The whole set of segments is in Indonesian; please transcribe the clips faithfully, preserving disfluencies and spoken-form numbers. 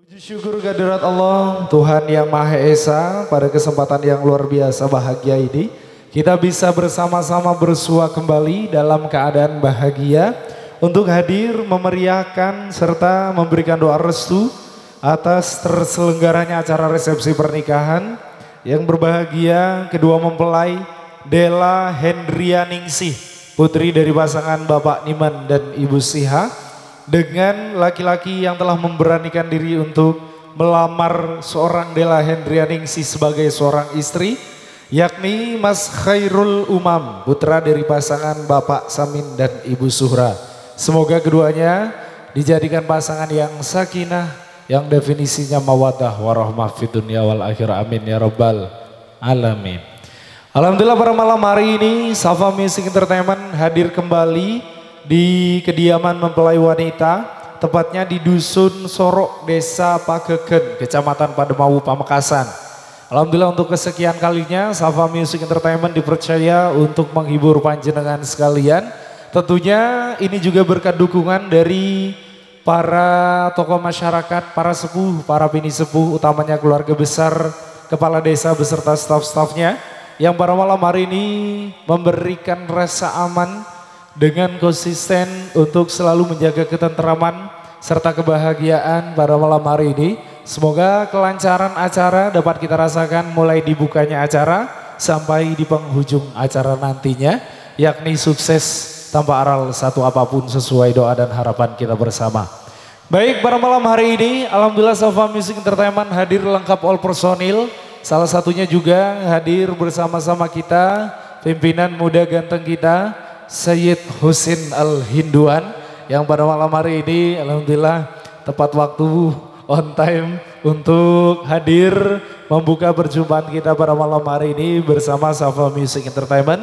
Puji syukur kehadirat Allah, Tuhan yang Maha Esa, pada kesempatan yang luar biasa bahagia ini, kita bisa bersama-sama bersua kembali dalam keadaan bahagia untuk hadir memeriahkan serta memberikan doa restu atas terselenggaranya acara resepsi pernikahan yang berbahagia kedua mempelai Della Hendrianingsih, putri dari pasangan Bapak Niman dan Ibu Siha, dengan laki-laki yang telah memberanikan diri untuk melamar seorang Della Hendrianingsih sebagai seorang istri, yakni Mas Khairul Umam, putra dari pasangan Bapak Samin dan Ibu Suhra. Semoga keduanya dijadikan pasangan yang sakinah, yang definisinya mawaddah warahmah fid dunya wal akhirah, amin ya rabbal alamin. Alhamdulillah, pada malam hari ini Safa Music Entertainment hadir kembali di kediaman mempelai wanita, tepatnya di Dusun Sorok, Desa Pagegen, Kecamatan Pademawu, Pamekasan. Alhamdulillah, untuk kesekian kalinya Safa Music Entertainment dipercaya untuk menghibur panjenengan sekalian. Tentunya ini juga berkat dukungan dari para tokoh masyarakat, para sepuh, para bini sepuh, utamanya keluarga besar kepala desa beserta staf-stafnya, yang pada malam hari ini memberikan rasa aman dengan konsisten untuk selalu menjaga ketentraman serta kebahagiaan pada malam hari ini. Semoga kelancaran acara dapat kita rasakan mulai dibukanya acara sampai di penghujung acara nantinya, yakni sukses tanpa aral satu apapun sesuai doa dan harapan kita bersama. Baik, pada malam hari ini alhamdulillah Safa Music Entertainment hadir lengkap all personil. Salah satunya juga hadir bersama-sama kita pimpinan muda ganteng kita Sayyid Husin Al-Hinduan, yang pada malam hari ini alhamdulillah tepat waktu, on time untuk hadir membuka perjumpaan kita pada malam hari ini bersama Safa Music Entertainment.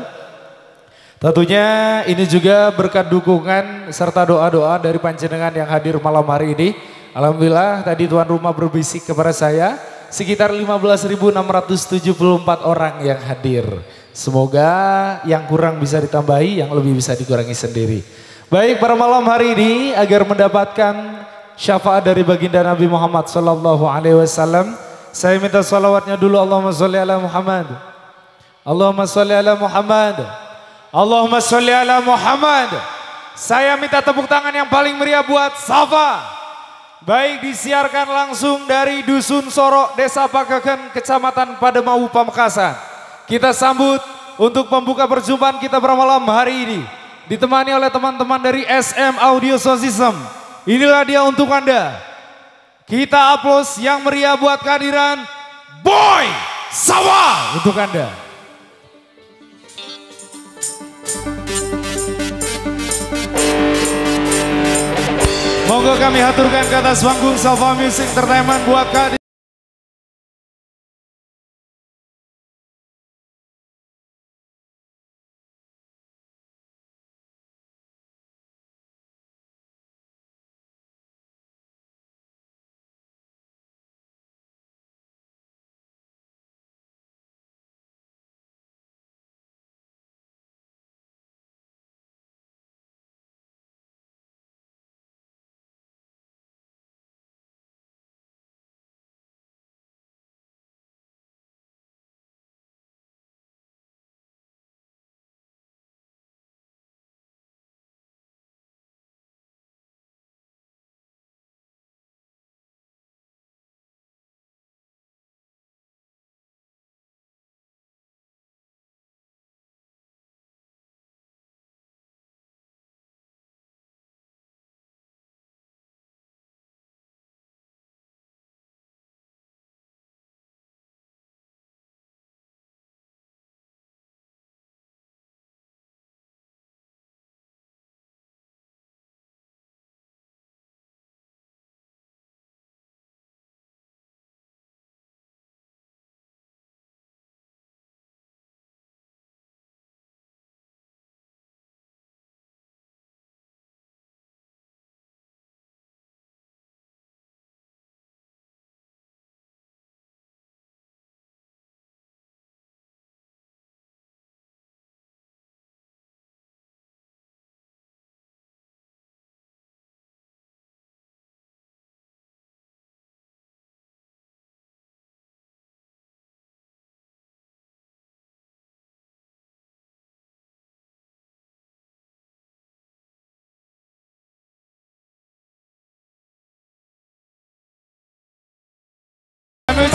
Tentunya ini juga berkat dukungan serta doa-doa dari panjenengan yang hadir malam hari ini. Alhamdulillah tadi tuan rumah berbisik kepada saya sekitar lima belas ribu enam ratus tujuh puluh empat orang yang hadir. Semoga yang kurang bisa ditambahi, yang lebih bisa dikurangi sendiri. Baik, pada malam hari ini agar mendapatkan syafaat dari baginda Nabi Muhammad Sallallahu Alaihi Wasallam, saya minta salawatnya dulu. Allahumma sholli ala Muhammad, Allahumma sholli ala Muhammad, Allahumma sholli ala Muhammad. Saya minta tepuk tangan yang paling meriah buat Safa. Baik, disiarkan langsung dari Dusun Sorok, Desa Pagegen, Kecamatan Pademawu, Pamekasan. Kita sambut untuk membuka perjumpaan kita pada malam hari ini, ditemani oleh teman-teman dari S M Audio Sound System. Inilah dia untuk Anda. Kita aplaus yang meriah buat kehadiran Boy Sawa untuk Anda. Monggo kami haturkan ke atas panggung Safa Music Entertainment buat kehadiran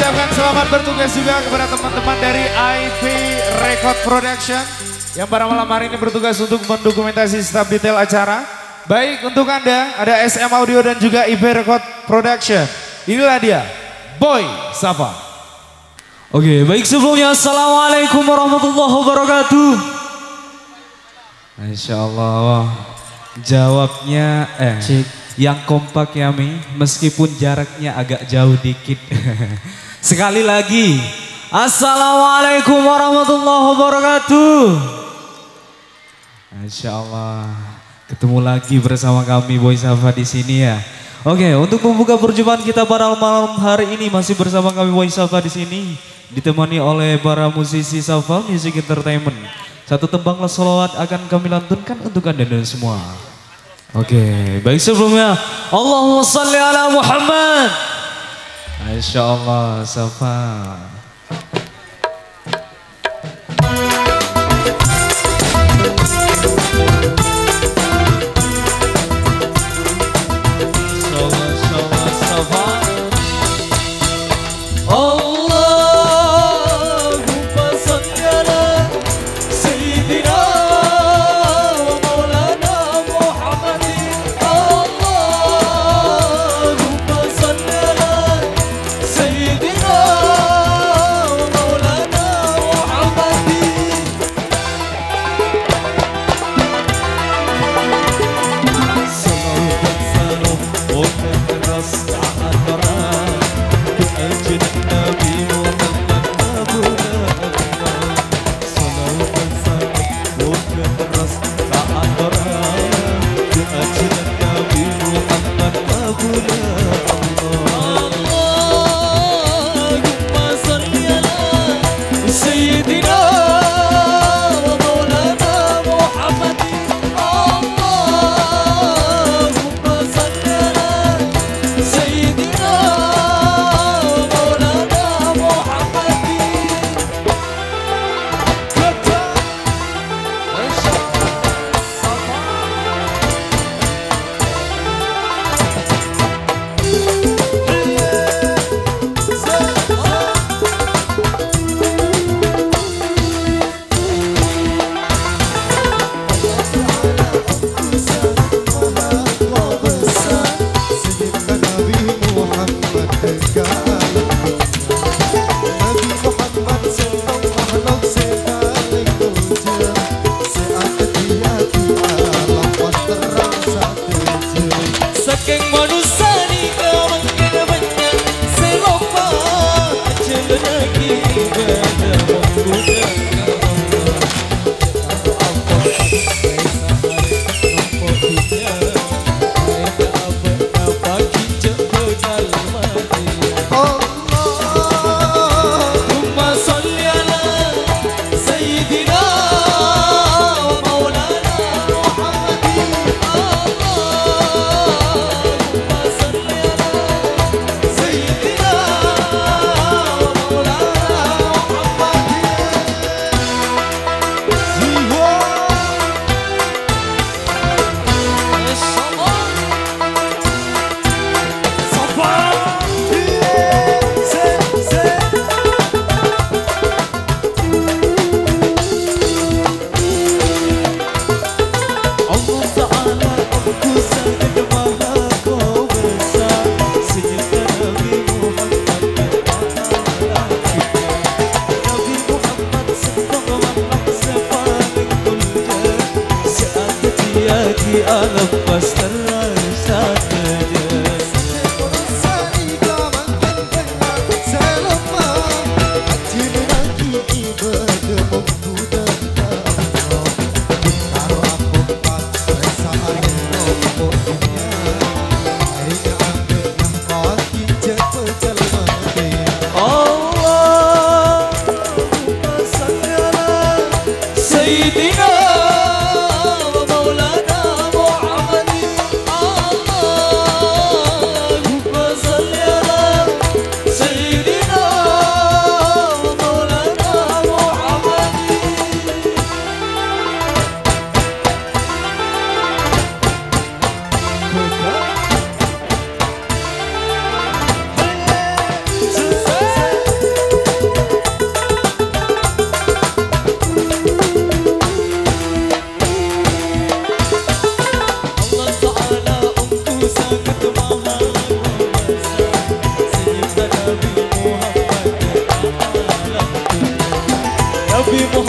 ucapkan selamat bertugas juga kepada teman-teman dari I P Record Production yang pada malam hari ini bertugas untuk mendokumentasi staf detail acara. Baik, untuk Anda ada S M Audio dan juga I P Record Production. Inilah dia, Boy Safa. Oke, baik sebelumnya Assalamualaikum warahmatullahi wabarakatuh. Insya Allah jawabnya eh Cik. Yang kompak ya Mi, meskipun jaraknya agak jauh dikit. Sekali lagi, Assalamualaikum warahmatullahi wabarakatuh. Insya Allah ketemu lagi bersama kami Boy Safa di sini ya. Oke, untuk membuka perjumpaan kita pada malam hari ini masih bersama kami Boy Safa di sini, ditemani oleh para musisi Safa Music Entertainment. Satu tembanglah sholawat akan kami lantunkan untuk Anda dan semua. Oke, baik sebelumnya Allahumma salli ala Muhammad. Insya Allah Safa.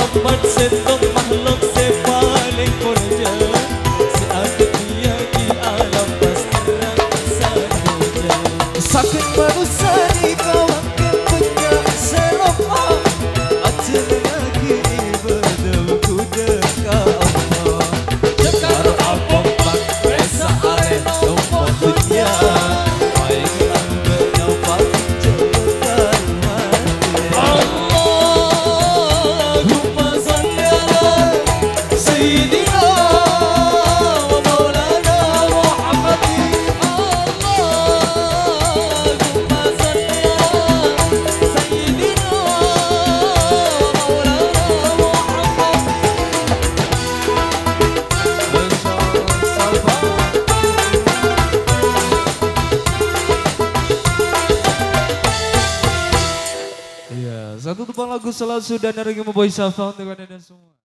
Muhammad sentuh makhluk sepaling purja. Seakan dia di alam pasti saja. Saking manusia di kawan kepunya serupa. Ajar lagi ibadah kuda Allah. Cekar abang bang resa are lupa dunia. Baik angkat dapat cepetan mati. Allahumma salli ala Sayyidina wa Maulana Muhammadin. Allahumma salli ala Sayyidina wa Maulana Iya, satu tumpang lagu selalu sudah dari Boy Safa untuk anda semua.